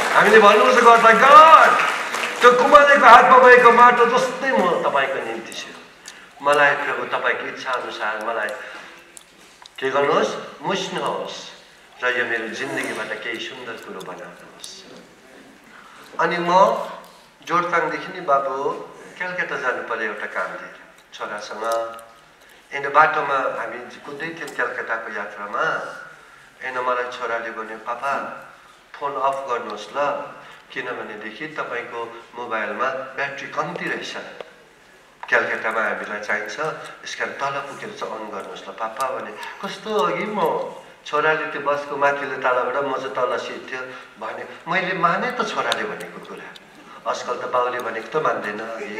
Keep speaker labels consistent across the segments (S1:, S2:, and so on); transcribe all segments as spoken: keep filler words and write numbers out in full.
S1: हामीले भन्नुपर्छ गडलाई गड त्यो कुमालेको हातमा भएको माटो जस्तै म तपाईँको निम्ति छु मलाई प्रभु तपाईँको इच्छा अनुसार मलाई के गर्नुहोस् मुस्नुहोस् र यो मेरो जिन्दगीबाट केही सुन्दर कुरो बनाउनुहोस् अनि म जोरथाङदेखि नि बाबु कलकत्ता जानु पर्यो एउटा काम थियो छोरासँग एन्ड बाटोमा हामी कुद्दै थियौँ कलकत्ताको यात्रामा एन्ड मलाई छोराले भन्यो पापा फोन अफ गर्नुहोस् ल किनभनेदेखि तपाईँको मोबाइलमा ब्याट्री कम्ती रहेछ कलकत्तामा हामीलाई चाहिन्छ यस कारण तल पुगेर चाहिँ अन गर्नुहोस् ल पापा भने कस्तो अघि म छोराले त्यो बसको माथिल्लो तालाबाट म चाहिँ तल सिट थियो भने मैले माने त छोराले भनेको कुरा आजकल त बाउले भनेको त मान्दैन अघि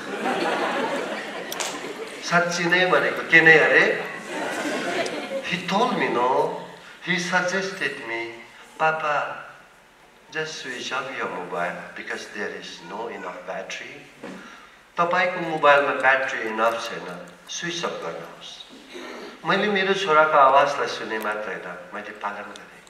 S1: साँच्ची नै भनेको के नै अरे he told me no he suggested me papa just switch off your mobile because there is no enough battery तपाईको मोबाइलमा ब्याट्री इनफ छैन स्विच अफ गर्नुहोस् मैले मेरो छोराको आवाजलाई सुने मात्र होइन मैले पालन गरेँ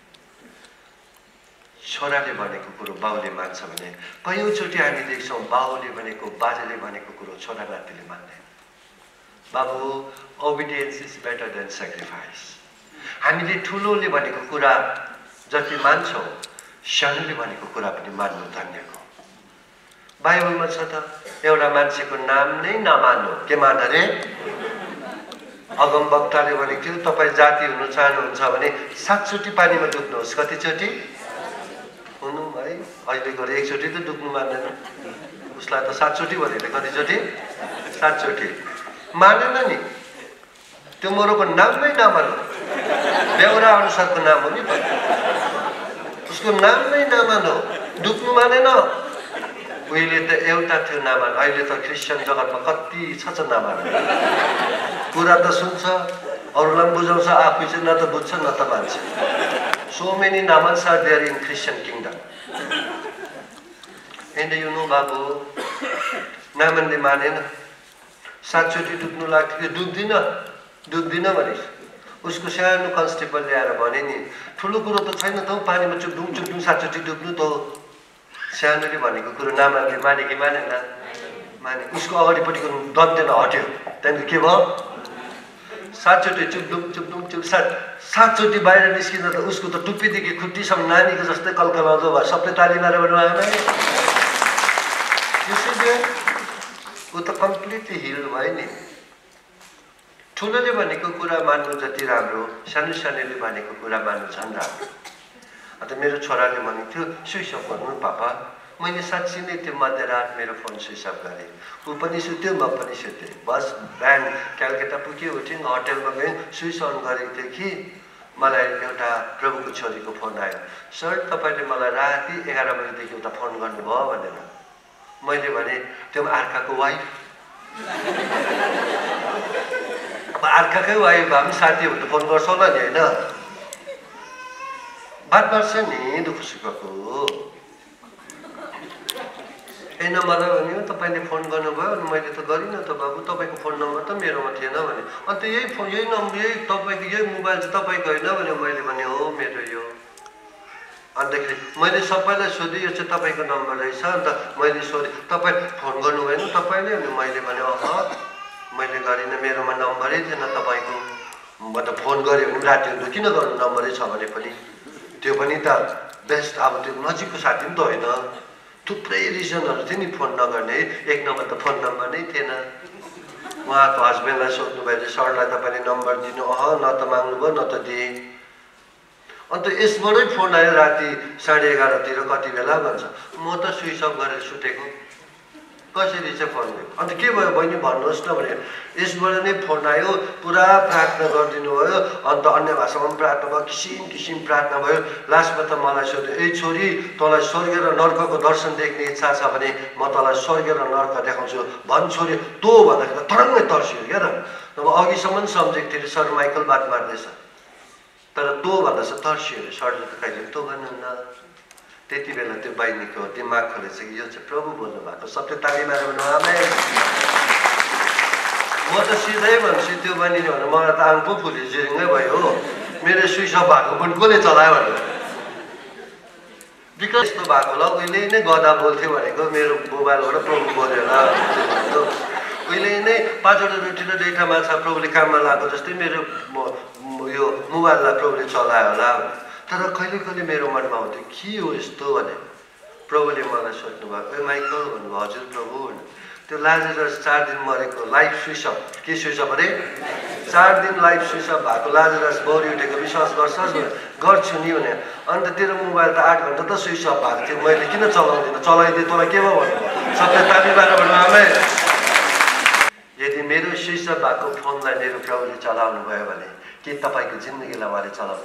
S1: छोराले भनेको कुरो बाउले मान्छ भने कयौँचोटि हामी देख्छौँ बाउले भनेको बाजेले भनेको कुरो छोरा नातिले मान्दैन बाबु obedience is better than sacrifice हामीले ठुलोले भनेको कुरा जति मान्छौँ सानोले भनेको कुरा पनि मान्नु धन्यको बाइबलमा छ त एउटा मान्छेको नाम नै नमान्नु के मान अरे अगमवक्ताले भनेको थियो तपाईँ जाति हुनु चाहनुहुन्छ भने सातचोटि पानीमा डुब्नुहोस् कतिचोटि हुनु है अहिले गएर एकचोटि त डुब्नु मान्दैन उसलाई त सातचोटि भनेर कतिचोटि सातचोटि मानेन नि त्यो मरोको नाममै नमान्नु बेहोरा अनुसारको नाम हो नि उसको नाममै नमान्नु डुब्नु मानेन उहिले त एउटा थियो नामान अहिले त क्रिस्चियन जगतमा कति छ छ नामान कुरा त सुन्छ अरूलाई पनि बुझाउँछ आफै चाहिँ न त बुझ्छ न त मान्छ so many Naamans are there in Christian kingdom and you know बाबु नामानले मानेन सातचोटि डुब्नु लाग्थ्यो डुब्दिन डुब्दिन भने उसको सानो कन्स्टेबल ल्याएर भने नि ठुलो कुरो त छैन त पानीमा चुप्डुङ चुप्डुङ सातचोटि डुब्नु त सानोले भनेको कुरो नामानले माने कि मानेन माने उसको अगाडिपट्टिको दन्तेन हट्यो त्यहाँदेखि के भयो सातचोटि चुप्डुङ चुप्डुङ चुप सात सातचोटि बाहिर निस्किँदा त उसको त टुप्पीदेखि खुट्टीसम्म नानीको जस्तै कलकलाउँदो भयो सबले ताली मारेर भन्नुभयो ऊ त कम्प्लिटली हिल भयो नि ठुलोले भनेको कुरा मान्नु जति राम्रो सानो सानोले भनेको कुरा मान्नु झन् राम्रो अन्त मेरो छोराले भनेको थियो स्विच अफ गर्नु पापा मैले साँच्ची नै त्यो मध्यरात मेरो फोन स्विच अफ गरेँ ऊ पनि सुत्यो म पनि सुतेँ बस बिहान कलकत्ता पुग्यो उठ्यौँ होटेलमा गयौँ स्विच अन गरेको थियो कि मलाई एउटा प्रभुको छोरीको फोन आयो सर तपाईँले मलाई राति एघार बजीदेखि उता फोन गर्नुभयो भनेर मैले भने त्यो अर्काको वाइफ अर्काकै वाइफ भए पनि साथीहरू त फोन गर्छ होला नि होइन बात मार्छ नि दुःख सुखको होइन मलाई भन्यो तपाईँले फोन गर्नुभयो अनि मैले त गरिनँ त बाबु तपाईँको फोन नम्बर त मेरोमा थिएन भने अन्त यही फोन यही नम्बर यही तपाईँको यही मोबाइल चाहिँ तपाईँको होइन भने मैले भने हो मेरो यो अन्तखेरि मैले सबैलाई सोधेँ यो चाहिँ तपाईँको नम्बर रहेछ अन्त मैले सोधेँ तपाईँ फोन गर्नु भएन तपाईँले अनि मैले भने अह मैले गरिनँ मेरोमा नम्बरै थिएन तपाईँको म त फोन गरेँ भने राति हुँदो किन गर्नु नम्बरै छ भने पनि त्यो पनि त बेस्ट अब त्यो नजिकको साथी पनि त होइन थुप्रै रिजनहरू थियो नि फोन नगर्ने एक नम्बर त फोन नम्बर नै थिएन उहाँको हस्बेन्डलाई सोध्नु भयो सरलाई तपाईँले नम्बर दिनु अह न त माग्नुभयो न त दिएँ अन्त यसबाटै फोन आयो राति साढे एघारतिर कति बेला भन्छ म त स्विच अफ गरेर सुतेको कसरी चाहिँ फोन दियो अन्त के भयो बहिनी भन्नुहोस् न भने यसबाट नै फोन आयो पुरा प्रार्थना गरिदिनु भयो अन्त अन्य भाषामा पनि प्रार्थना भयो किसिम किसिम प्रार्थना भयो लास्टमा त मलाई सोध्यो ए छोरी तँलाई स्वर्ग र नर्कको दर्शन देख्ने इच्छा छ भने म तँलाई स्वर्ग र नर्क देखाउँछु भन् छोरी तँ भन्दाखेरि त तरङ्गै तर्सियो क्या त अब अघिसम्म सम्झेको थिएँ सर माइकल बात मार्दैछ तर तँ भन्दा चाहिँ तर्सियो अरे सरले त कहिले तँ भन्नुहुन्न त्यति बेला त्यो बहिनीको दिमाग खोलेछ कि यो चाहिँ प्रभु बोल्नु भएको सबले ताली मारेर भन्नु आमेन म त सिधै भन्छु त्यो बहिनीले भन्नु मलाई त आङ पो फुल्यो जिरिङ्गै भयो हो मेरो स्विच अफ भएको पनि कसले चलायो भनेर बिकज यस्तो भएको होला उहिले नै गदा बोल्थ्यो भनेको मेरो मोबाइलबाट प्रभु बोल्यो होला उहिले नै पाँचवटा रोटी र दुईवटा माछा प्रभुले काममा लगाएको जस्तै मेरो यो मोबाइललाई प्रभुले चलायो होला तर कहिले कहिले मेरो मनमा आउँथ्यो के हो यस्तो भने प्रभुले मलाई सोध्नु भएको ए माइकल भन्नुभयो हजुर प्रभु त्यो लाजरस चार दिन मरेको लाइफ स्विच अफ के स्विच अफ अरे चार दिन लाइफ स्विच अफ भएको लाजरस बौरी उठेको विश्वास गर्छस् गर्छु नि भने अन्त तेरो मोबाइल त आठ घन्टा त स्विच अफ भएको थियो मैले किन चलाउँदिनँ चलाइदिएँ तँलाई के भयो भन्नुभयो सबै तालीबाट भन्नु आमै यदि मेरो स्विच अफ भएको फोनलाई मेरो प्रभुले चलाउनु भयो भने के तपाईँको जिन्दगीलाई उहाँले चलाउन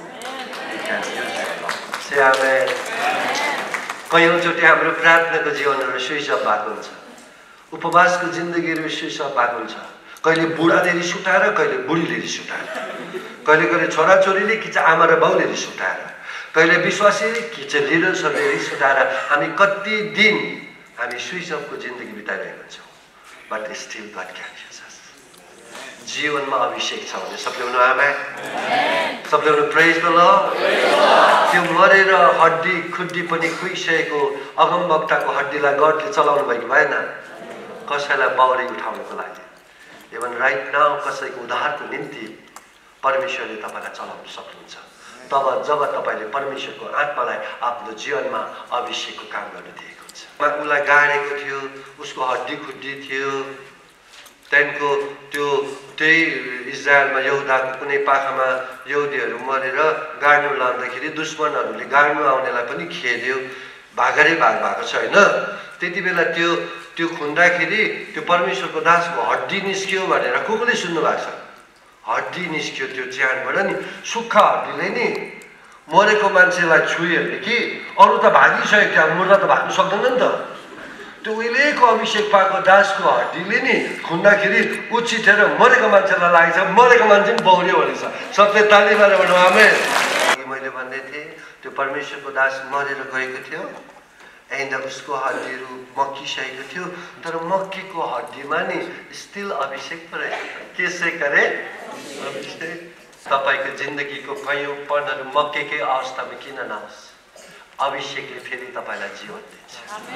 S1: सक्नुहुन्छ कयौँचोटि हाम्रो प्रार्थनाको जीवनहरू स्विच अफ भएको हुन्छ उपवासको जिन्दगीहरू स्विच अफ भएको हुन्छ कहिले बुढाले रिस उठाएर कहिले बुढीले रिस उठाएर कहिले कहिले छोराछोरीले कि चाहिँ आमा र बाउले रिस उठाएर कहिले विश्वासी कि चाहिँ लिडर्सहरूले रिस उठाएर हामी कति दिन हामी स्विच अफको जिन्दगी बिताइरहेको छौँ but still God can use us जीवनमा अभिषेक छ भने सबले भन्नु आमा सबले भन्नु प्रेज द लर्ड त्यो मरेर हड्डी खुड्डी पनि कुहिसकेको अगमवक्ताको हड्डीलाई गडले चलाउनु भएको भएन कसैलाई बाउरी उठाउनको लागि इभन राइट नाउ कसैको उद्धारको निम्ति परमेश्वरले तपाईँलाई चलाउन सक्नुहुन्छ तब जब तपाईँले परमेश्वरको आत्मालाई आफ्नो जीवनमा अभिषेकको काम गर्न दिएको हुन्छ उसलाई गाडेको थियो उसको हड्डी खुड्डी थियो त्यहाँदेखिको त्यो त्यही इजरायलमा यहुदाको कुनै पाखामा यहुदीहरू मरेर गाड्नु लाँदाखेरि दुश्मनहरूले गाड्नु आउनेलाई पनि खेद्यो भागरै भाग भएको छ होइन त्यति बेला त्यो त्यो खुन्दाखेरि त्यो परमेश्वरको दासको हड्डी निस्कियो भनेर को कोले सुन्नु भएको छ हड्डी निस्कियो त्यो ज्यानबाट नि सुक्खा हड्डीले नि मरेको मान्छेलाई छुयो भने कि अरू त भागिसकेको थियो मुर्दा त भाग्नु सक्दैन नि त त्यो उहिलेको अभिषेक पाएको दासको हड्डीले नि खुन्दाखेरि उछिटेर मरेको मान्छेलाई लागेको छ मरेको मान्छे पनि बौर्यो भनेछ सबले ताली मारेर भन्नु आमे मैले भन्दै थिएँ त्यो परमेश्वरको दास मरेर गएको थियो एन्ड उसको हड्डीहरू मक्किसकेको थियो तर मक्कीको हड्डीमा नि स्टिल अभिषेक पो रहेको केसै गरे अभिषेक तपाईँको जिन्दगीको कयौँ पलहरू मक्केकै अवस्थामा किन नहोस् अभिषेकले फेरि तपाईँलाई जीवन दिन्छ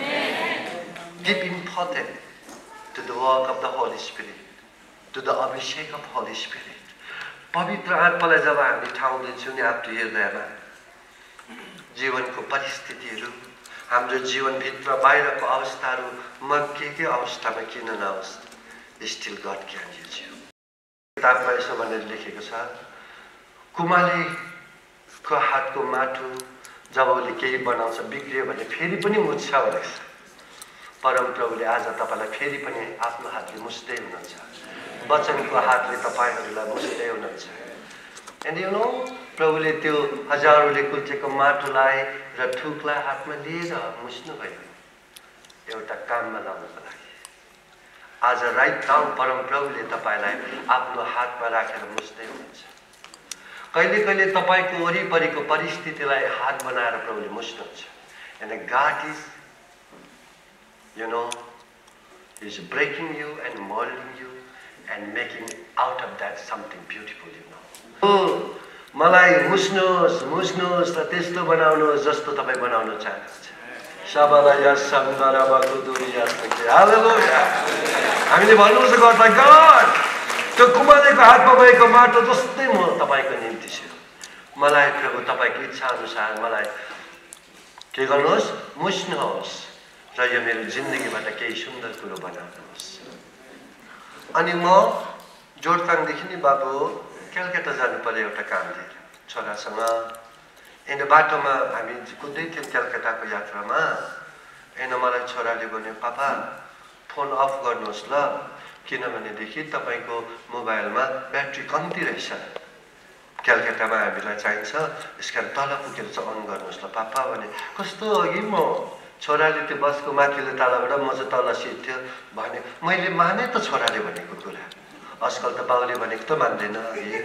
S1: give important to the work of the Holy Spirit to the अभिषेक अफ होली स्पिरिट पवित्र आत्मालाई जब हामी ठाउँ दिन्छौँ नि आफ्नो हृदयमा जीवनको परिस्थितिहरू हाम्रो जीवनभित्र बाहिरको अवस्थाहरू मक्केकै अवस्थामा किन नहोस् still God can use you किताबमा यसो भनेर लेखेको छ कुमालीको हातको माटो जब उसले केही बनाउँछ बिग्रियो भने फेरि पनि मुछ्छ भनेको छ परम प्रभुले आज तपाईँलाई फेरि पनि आफ्नो हातले मुछ्दै हुनुहुन्छ वचनको हातले तपाईँहरूलाई मुछ्दै हुनुहुन्छ एन्ड यु नो प्रभुले त्यो हजारौँले कुल्चेको माटोलाई र ठुकलाई हातमा लिएर मुछ्नुभयो एउटा काममा लाउनको लागि आज राइट नाउ परम प्रभुले तपाईँलाई आफ्नो हातमा राखेर मुछ्दै हुनुहुन्छ कहिले कहिले तपाईँको वरिपरिको परिस्थितिलाई हात बनाएर प्रभुले मुछ्नुहुन्छ and God is you know is breaking you and moulding you and making out of that something beautiful you know मलाई मुस्नुहोस् मुस्नुहोस् र त्यस्तो बनाउनुहोस् जस्तो तपाईँ बनाउन चाहनुहुन्छ सबलाई यस सन्दर्भको दूरी हालेलुया हामीले भन्नुपर्छ गर्दा गड त्यो कुमालेको हातमा भएको माटो जस्तै म तपाईँको निम्ति छु मलाई प्रभु तपाईँको इच्छा अनुसार मलाई के गर्नुहोस् मुस्नुहोस् र यो मेरो जिन्दगीबाट केही सुन्दर कुरो बनाउनुहोस् अनि म जोरथाङदेखि नि बाबु कलकत्ता जानु पर्यो एउटा काम थियो छोरासँग एन्ड बाटोमा हामी कुद्दै थियौँ कलकत्ताको यात्रामा एन्ड मलाई छोराले भन्यो पापा फोन अफ गर्नुहोस् ल किनभनेदेखि तपाईँको मोबाइलमा ब्याट्री कम्ती रहेछ कलकत्तामा हामीलाई चाहिन्छ यस कारण तल पुगेर चाहिँ अन गर्नुहोस् ल पापा भने कस्तो अघि म छोराले त्यो बसको माथिल्लो तालाबाट म चाहिँ तल सिट थियो भने मैले माने त छोराले भनेको कुरा आजकल त बाउले भनेको त मान्दैन है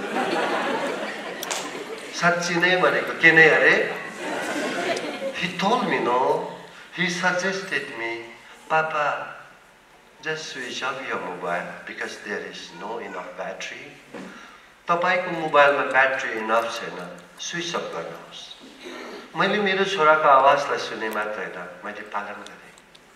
S1: साँच्ची नै भनेको के नै अरे he told me no he suggested me papa just switch off your mobile because there is no enough battery तपाईको मोबाइलमा ब्याट्री इनफ छैन स्विच अफ गर्नुहोस् मैले मेरो छोराको आवाजलाई सुने मात्र होइन, मैले पालन गरेँ।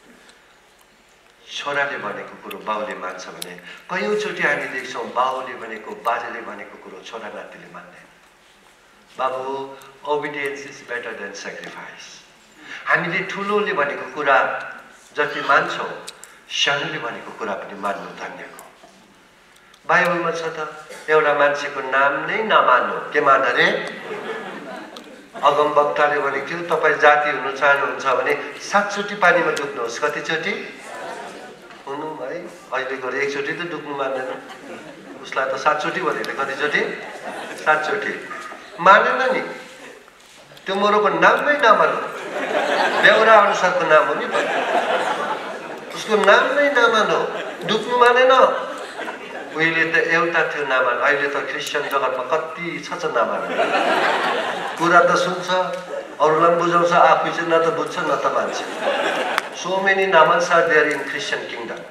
S1: छोराले भनेको कुरो बाउले मान्छ भने कयौँचोटि हामी देख्छौँ बाउले भनेको, बाजेले भनेको कुरो छोरा नातिले मान्दैन। बाबु, obedience is better than sacrifice. हामीले ठुलोले भनेको कुरा जति मान्छौँ, सानोले भनेको कुरा पनि मान्नु धन्यको। बाइबलमा छ त, एउटा मान्छेको नाम नै नमान्नु, के मान रे? अगमवक्ताले भनेको थियो, तपाईँ जाति हुन चाहनुहुन्छ भने सातचोटि पानीमा डुब्नुहोस्। कतिचोटि? हुनु है, अहिलेको एकचोटि त डुब्नु मान्दैन, उसलाई त सातचोटि भनेको। कतिचोटि? सातचोटि। मानेन नि, त्यो मरोको नाममै नमान्नु। बेहोरा अनुसारको नाम हो नि त, उसको नाम नै नमान्नु। डुब्नु मानेन। उहिले त एउटा थियो नामान, अहिले त क्रिस्चियन जगतमा कति छ छ नामान। कुरा त सुन्छ, अरूलाई पनि बुझाउँछ, आफै चाहिँ न त बुझ्छ न त मान्छ। So many Naamans are there in Christian kingdom.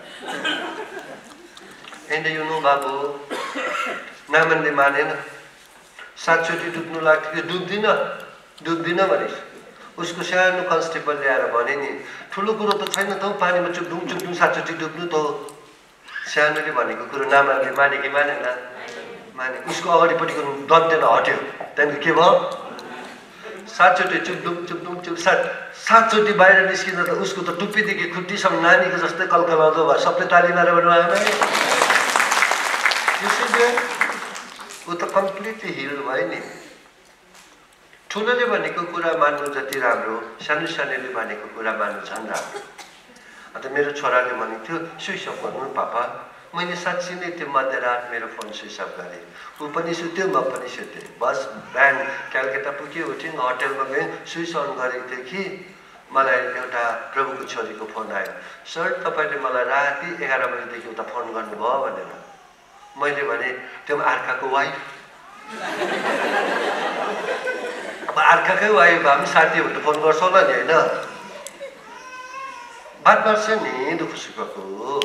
S1: And you know बाबु, नामनले मानेन, सातचोटि डुब्नु लाग्थ्यो, डुब्दिन डुब्दिन भने उसको सानो कन्स्टेबल ल्याएर भने नि, ठुलो कुरो त छैन त, पानीमा चुप्डुङ चुप्डुङ सातचोटि डुब्नु त हो। सानोले भनेको कुरो नामनले माने कि मानेन? माने। उसको अगाडिपट्टिको दन्तेन हट्यो, त्यहाँदेखि के भयो? सातचोटि चुप्डुङ चुप्डुङ चुप सात सातचोटि बाहिर निस्किँदा त उसको त टुप्पीदेखि खुट्टीसम्म नानीको जस्तै कल्कलाउँदो भयो। सबले ताली मारेर भन्नु आमै, ऊ त कम्प्लिटली हिल भयो नि। ठुलोले भनेको कुरा मान्नु जति राम्रो, सानो सानोले भनेको कुरा मान्नु झन् राम्रो। अन्त मेरो छोराले भनेको थियो, स्विच अफ गर्नु पापा। मैले साँच्ची नै त्यो मध्यरात मेरो फोन स्विच अफ गरेँ। ऊ पनि सुत्यो, म पनि सुतेँ। बस बिहान कलकत्ता पुग्यो, उठ्यौँ, होटेलमा गयौँ, स्विच अन गरेको थिएँ कि मलाई एउटा प्रभुको छोरीको फोन आयो। सर, तपाईँले मलाई राति एघार बजीदेखि उता फोन गर्नुभयो भनेर। मैले भने, त्यो अर्काको वाइफ। अब अर्काकै वाइफ भए पनि साथी हो त फोन गर्छ होला नि, होइन? बात मार्छ नि दुःख सुखको।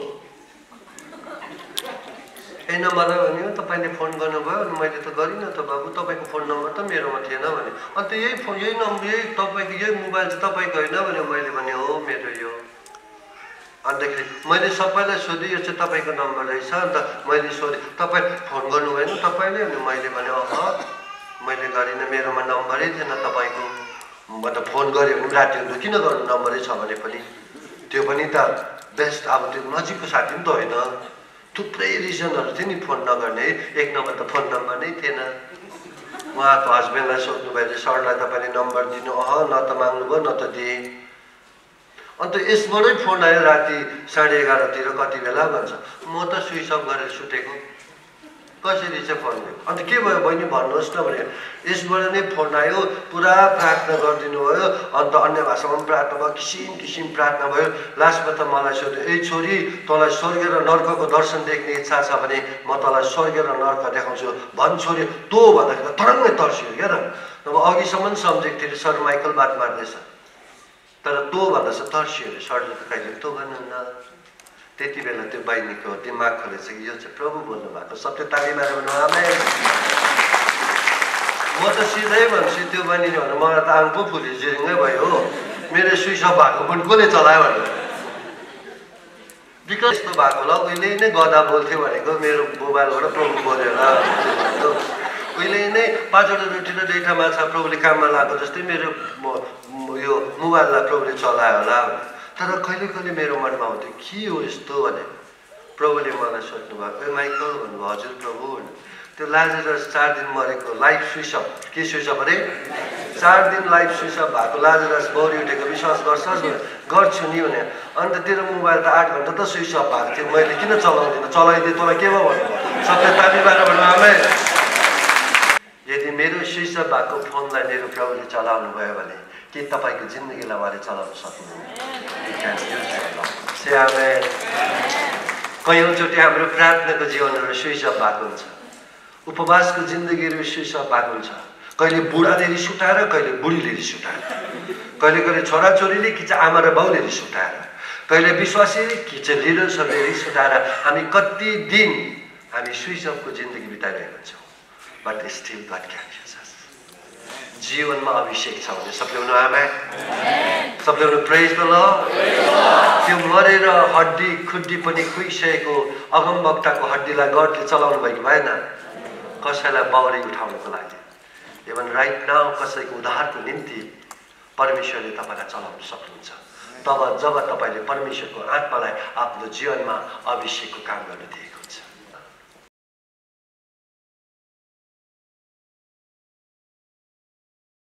S1: ए नम्बर भन्यो, तपाईँले फोन गर्नुभयो अनि मैले त गरिनँ त बाबु, तपाईँको फोन नम्बर त मेरोमा थिएन भने। अन्त यही फोन यही नम्बर यही तपाईँको यही मोबाइल चाहिँ तपाईँको होइन भने मैले भने हो मेरो यो। अन्तखेरि मैले सबैलाई सोधेँ, यो चाहिँ तपाईँको नम्बर रहेछ। अन्त मैले सोधेँ, तपाईँ फोन गर्नु भएन तपाईँले? अनि मैले भने अह मैले गरिनँ, मेरोमा नम्बरै थिएन तपाईँको। म त फोन गरेँ भने राति हुँदो किन गर्नु, नम्बरै छ भने पनि। त्यो पनि त बेस्ट, अब त्यो नजिकको साथी पनि त होइन। थुप्रै रिजनहरू थियो नि फोन नगर्ने। एक नम्बर त फोन नम्बर नै थिएन। उहाँको हस्बेन्डलाई सोध्नु भयो, सरलाई तपाईँले नम्बर दिनु? अह न त माग्नुभयो न त दिएँ। अन्त यसबाटै फोन आयो राति साढे एघारतिर कति बेला भन्छ, म त स्विच अफ गरेर सुतेको। कसरी चाहिँ फोन भयो? अन्त के भयो बहिनी भन्नुहोस् न भने, यसबाट नै फोन आयो, पुरा प्रार्थना गरिदिनु भयो। अन्त अन्य भाषामा पनि प्रार्थना भयो, किसिम किसिम प्रार्थना भयो। लास्टमा त मलाई सोध्यो, ए छोरी, तँलाई स्वर्ग र नर्कको दर्शन देख्ने इच्छा छ भने म तँलाई स्वर्ग र नर्क देखाउँछु भन् छोरी। तँ भन्दाखेरि तरङ्गै तर्सियो क्या त। अब अघिसम्म सम्झेको थिएँ सर माइकल बात मार्दैछ, तर तँ भन्दा चाहिँ तर्सियो अरे। सरले त कहिले तँ भन्नु न। त्यति बेला त्यो बहिनीको दिमाग खोलेछ कि यो चाहिँ प्रभु बोल्नु भएको। सबले ताली मारेर भन्नु आमेन। म त सिधै भन्छु, त्यो बहिनीले भन्नु मलाई त आङ पो फुल्यो, जिरिङ्गै भयो हो, मेरो स्विच अफ भएको पनि कसले चलायो भनेर। बिकज यस्तो भएको होला, उहिले नै गदा बोल्थ्यो भनेको मेरो मोबाइलबाट प्रभु बोल्यो होला। उहिले नै पाँचवटा रोटी र दुईवटा माछा प्रभुले काममा लगाएको जस्तै मेरो यो मोबाइललाई प्रभुले चलायो होला। तर कहिले कहिले मेरो मनमा आउँथ्यो के हो यस्तो भने। प्रभुले मलाई सोध्नु भयो, ए माइकल भन्नुभयो, हजुर प्रभु। त्यो लाजरस चार दिन मरेको लाइफ स्विच अफ, के स्विच अफ अरे? चार दिन लाइफ स्विच अफ भएको लाजरस बौरी उठेको विश्वास गर्छस्? गर्छु नि भने। अन्त तेरो मोबाइल त आठ घन्टा त स्विच अफ भएको थियो, मैले किन चलाउँदिनँ? चलाइदिएँ, तँलाई के भयो भन्नुभयो। सबले ताली मारेर भन्नु आमेन। यदि मेरो स्विच अफ भएको फोनलाई मेरो प्रभुले चलाउनु भयो भने के तपाईँको जिन्दगीलाई उहाँले चलाउन सक्नुहुन्छ? कयौँचोटि हाम्रो प्रार्थनाको जीवनहरू स्विच अफ भएको हुन्छ, उपवासको जिन्दगीहरू स्विच अफ भएको हुन्छ। कहिले बुढाले रिस उठाएर, कहिले बुढीले रिस उठाएर, कहिले कहिले छोराछोरीले कि चाहिँ आमा र बाउले रिस उठाएर, कहिले विश्वासी कि चाहिँ लिडर्सहरूले रिस उठाएर हामी कति दिन हामी स्विच अफको जिन्दगी बिताइरहेको हुन्छौँ। But still God can use us. जीवनमा अभिषेक छ भने सबले भन्नु आमेन सबले भन्नु प्रेज द लर्ड त्यो मरेर हड्डी खुड्डी पनि खुइसकेको अगमवक्ताको हड्डीलाई गडले चलाउनु भएको भएन कसैलाई बाउरी उठाउनको लागि इभन राइट नाउ कसैको उद्धारको निम्ति परमेश्वरले तपाईलाई चलाउन सक्नुहुन्छ तब जब तपाईले परमेश्वरको आत्मालाई आफ्नो जीवनमा अभिषेकको काम गर्नु दिए